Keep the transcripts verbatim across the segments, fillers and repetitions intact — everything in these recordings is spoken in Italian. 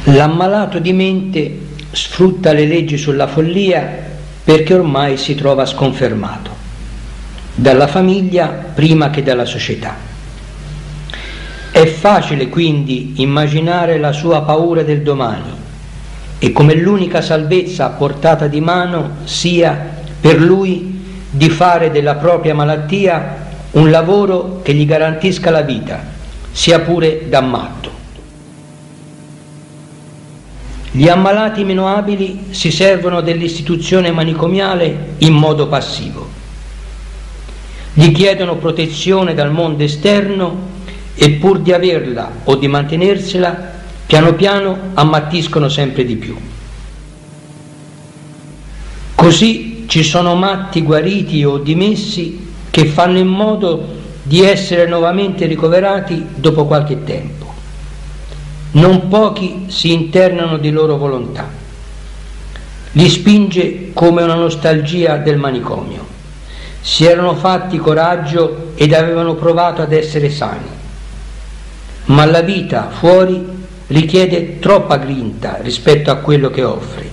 L'ammalato di mente sfrutta le leggi sulla follia perché ormai si trova sconfermato dalla famiglia prima che dalla società. È facile quindi immaginare la sua paura del domani e come l'unica salvezza a portata di mano sia per lui di fare della propria malattia un lavoro che gli garantisca la vita, sia pure da matto. Gli ammalati meno abili si servono dell'istituzione manicomiale in modo passivo. Gli chiedono protezione dal mondo esterno e pur di averla o di mantenersela, piano piano ammattiscono sempre di più. Così ci sono matti guariti o dimessi che fanno in modo di essere nuovamente ricoverati dopo qualche tempo. Non pochi si internano di loro volontà. Li spinge come una nostalgia del manicomio. Si erano fatti coraggio ed avevano provato ad essere sani, ma la vita fuori richiede troppa grinta rispetto a quello che offre.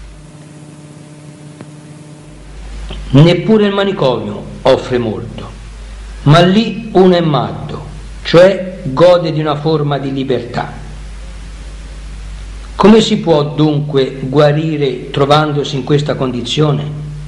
Neppure il manicomio offre molto, ma lì uno è matto, cioè gode di una forma di libertà. Come si può dunque guarire trovandosi in questa condizione?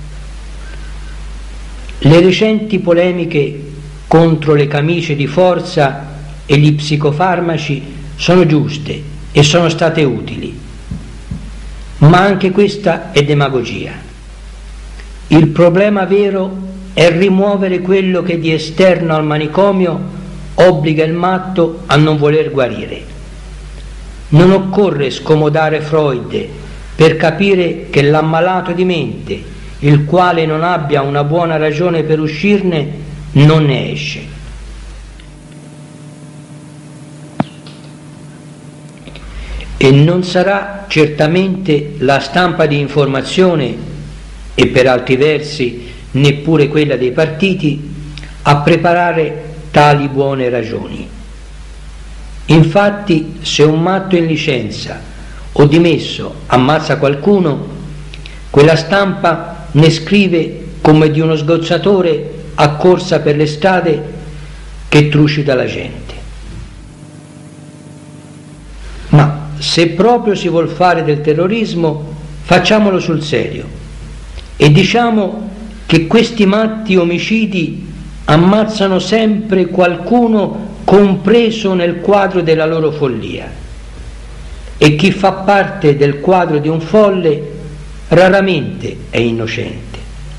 Le recenti polemiche contro le camicie di forza e gli psicofarmaci sono giuste e sono state utili, ma anche questa è demagogia. Il problema vero è rimuovere quello che di esterno al manicomio obbliga il matto a non voler guarire. Non occorre scomodare Freud per capire che l'ammalato di mente, il quale non abbia una buona ragione per uscirne, non ne esce. E non sarà certamente la stampa di informazione, e per altri versi neppure quella dei partiti, a preparare tali buone ragioni. Infatti, se un matto in licenza o dimesso ammazza qualcuno, quella stampa ne scrive come di uno sgozzatore a corsa per le strade che trucida la gente. Ma se proprio si vuol fare del terrorismo, facciamolo sul serio e diciamo che questi matti omicidi ammazzano sempre qualcuno compreso nel quadro della loro follia, e chi fa parte del quadro di un folle raramente è innocente.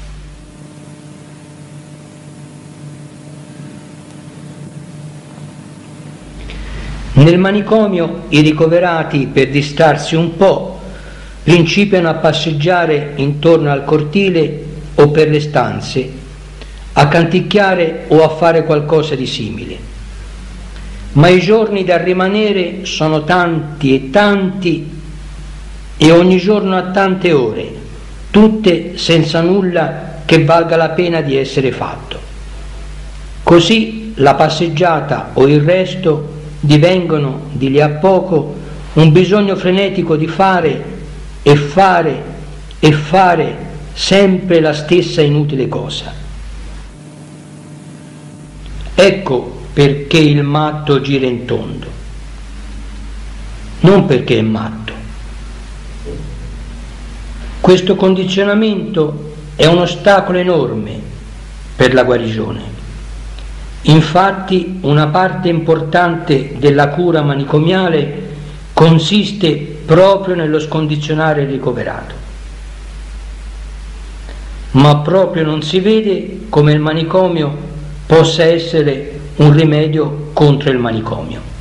Nel manicomio i ricoverati, per distrarsi un po', principiano a passeggiare intorno al cortile o per le stanze, a canticchiare o a fare qualcosa di simile. Ma i giorni da rimanere sono tanti e tanti e ogni giorno a tante ore, tutte senza nulla che valga la pena di essere fatto. Così la passeggiata o il resto divengono di lì a poco un bisogno frenetico di fare e fare e fare sempre la stessa inutile cosa. Ecco perché il matto gira in tondo, non perché è matto. Questo condizionamento è un ostacolo enorme per la guarigione. Infatti una parte importante della cura manicomiale consiste proprio nello scondizionare il ricoverato. Ma proprio non si vede come il manicomio possa essere un rimedio contro il manicomio.